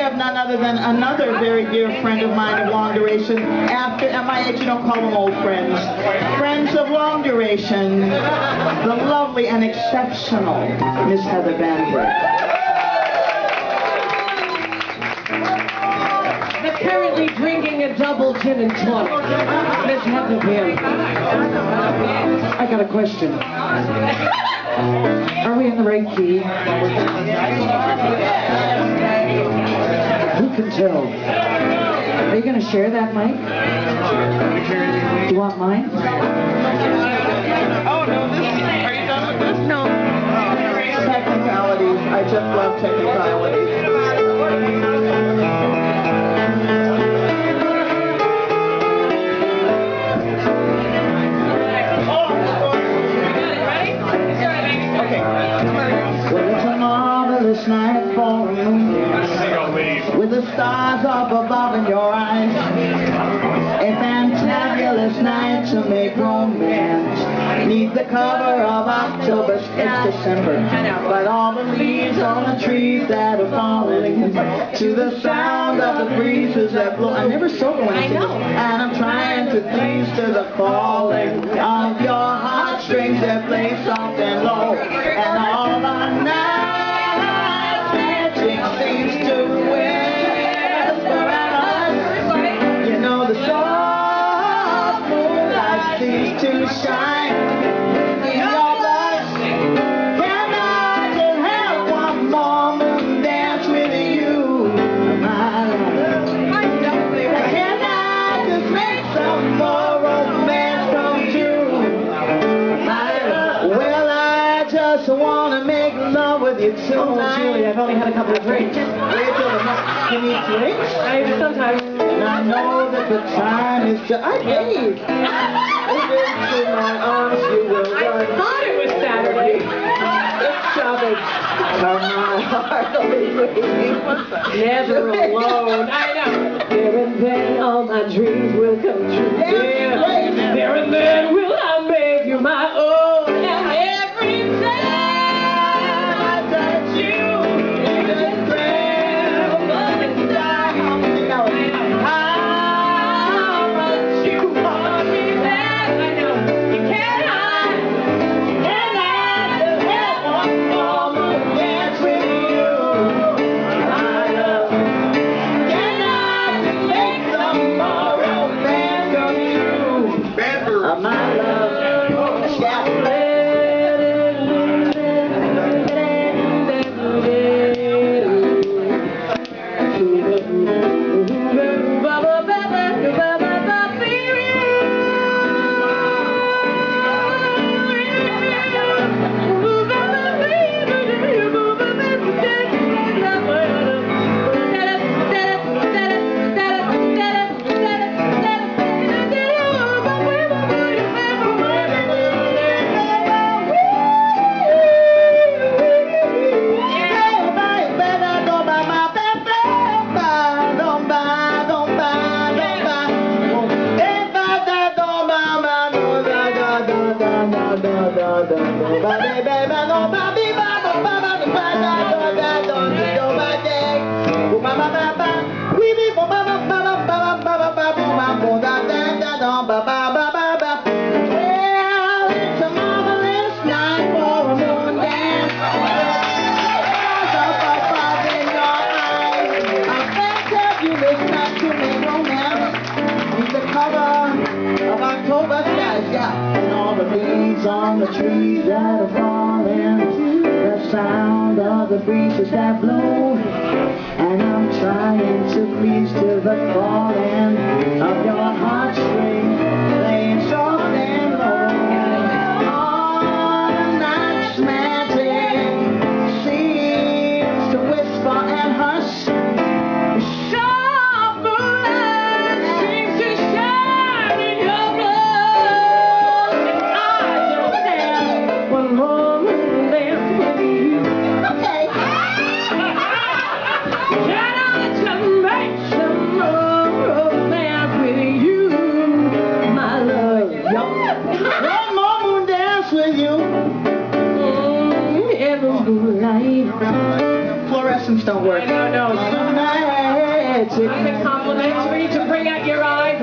have none other than another very dear friend of mine of long duration. After, at my age, you don't call them old friends. Friends of long duration, the lovely and exceptional Miss Heather Bambrick. Currently drinking a double gin and tonic. Miss Heather Bambrick. I got a question. Are we in the right key? Who can tell? Are you going to share that mic? Do you want mine? Oh, no, this is, are you done with this? No. Technicalities. I just love technicalities. Night for a moondance, with the stars up above in your eyes, a fantabulous night to make romance. Neath the cover of October, it's December, but all the leaves on the trees that are falling to the sound of the breezes that blow. I never saw one, and I'm trying to please to the calling of your heartstrings that play soft and low, and all the night seems to whisper at us. You know the soft moonlight seems to shine in your blush. Can I just have one more moon dance with you, my love? Can I just make some more romance come true, my love? Well, I just want to make love with you tonight. Oh, Julie, I've only had a couple of drinks. Wait till the next. You need drinks? Sometimes. And I know that the time is just. I gave. Into my arms you will run. I thought it was Saturday. It's Shabbos. From my heart only waiting. Never alone. I know. There and then all my dreams will come true. Yeah. There and then will I make you my own. And every time that you even dream of the sky, how much you want me back. I know you cannot. And I just have one more dance with you, my love. Can I just make some more romance come true, my love? On the trees that are falling, the sound of the breezes that blow, and I'm trying to please to the calling of your heartstrings playing soft and low. All the night's magic seems to whisper and hush. Soft moonlight seems to shine in your blood, and I just have one more dance with you. Okay. Can I just make some more? Private complimentary to bring out your eyes.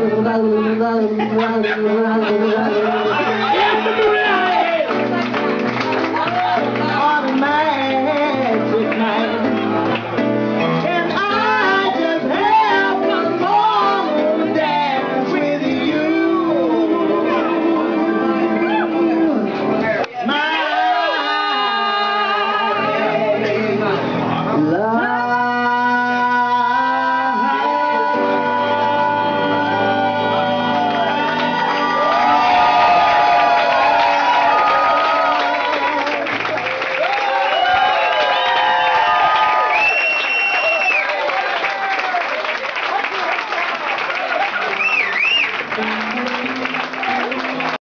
On a magic night. Can I just have one more dance with you? My love. Thank you.